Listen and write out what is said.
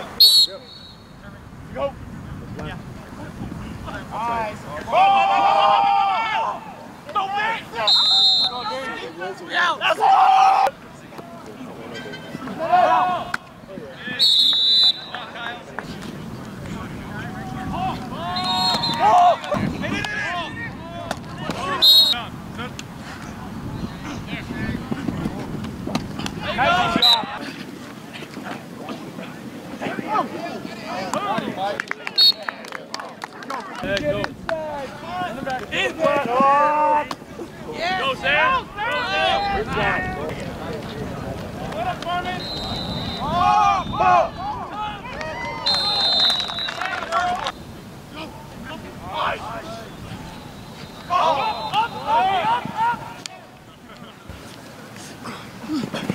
Go. Yeah. Nice. No, man. Yeah. Let's go. Nice job. Go. Yeah. Go, Sam. What up, Carmen? Oh! Up!